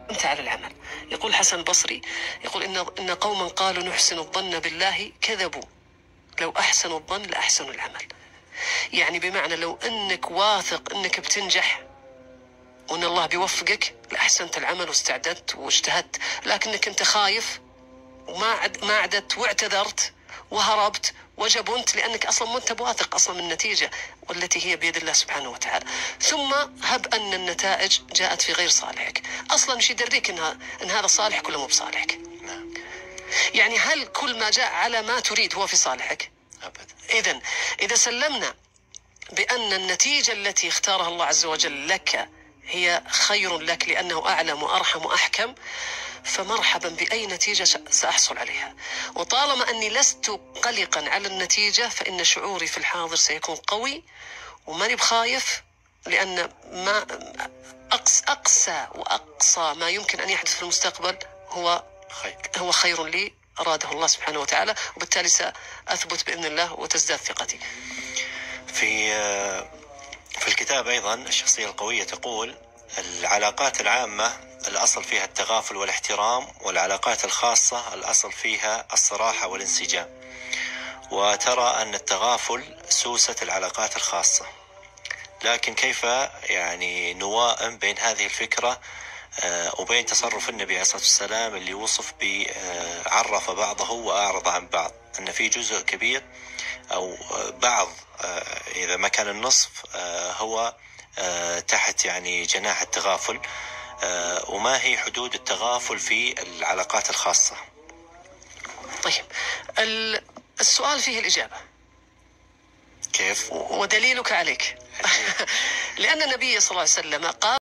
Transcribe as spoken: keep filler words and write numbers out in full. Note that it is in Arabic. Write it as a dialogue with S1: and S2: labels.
S1: أنت على العمل. يقول حسن البصري، يقول إن إن قوما قالوا نحسن الظن بالله كذبوا، لو أحسنوا الظن لأحسنوا العمل. يعني بمعنى لو أنك واثق أنك بتنجح وأن الله بيوفقك لأحسنت العمل واستعددت واجتهدت، لكنك أنت خايف وما عد ما عدت واعتذرت وهربت وجبنت، لأنك أصلا ما أنت بواثق أصلا من النتيجة والتي هي بيد الله سبحانه وتعالى. ثم هب أن النتائج جاءت في غير صالحك، أصلا مش يدريك إن, إن هذا صالحك ولا مو بصالحك. يعني هل كل ما جاء على ما تريد هو في صالحك؟ أبدا. إذن إذا سلمنا بأن النتيجة التي اختارها الله عز وجل لك هي خير لك لأنه أعلم وأرحم وأحكم، فمرحبا بأي نتيجة سأحصل عليها. وطالما أني لست قلقا على النتيجة فإن شعوري في الحاضر سيكون قوي وماني بخايف، لأن ما أقصى, أقصى وأقصى ما يمكن أن يحدث في المستقبل هو خير, هو خير لي أراده الله سبحانه وتعالى، وبالتالي سأثبت بإذن الله وتزداد ثقتي.
S2: في في الكتاب أيضا الشخصية القوية تقول: العلاقات العامة الأصل فيها التغافل والاحترام، والعلاقات الخاصة الأصل فيها الصراحة والانسجام، وترى أن التغافل سوسة العلاقات الخاصة. لكن كيف يعني نوائم بين هذه الفكرة وبين تصرف النبي عليه الصلاة والسلام اللي وصف بعرف بعضه وأعرض عن بعض، أن في جزء كبير أو بعض إذا ما كان النصف هو تحت يعني جناح التغافل، وما هي حدود التغافل في العلاقات الخاصة؟
S1: طيب السؤال فيه الإجابة.
S2: كيف؟
S1: ودليلك عليك. لأن النبي صلى الله عليه وسلم قال